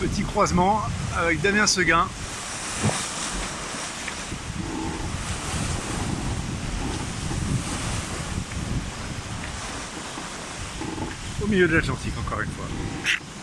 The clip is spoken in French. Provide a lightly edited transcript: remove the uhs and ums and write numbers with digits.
Petit croisement avec Damien Seguin. Au milieu de l'Atlantique, encore une fois.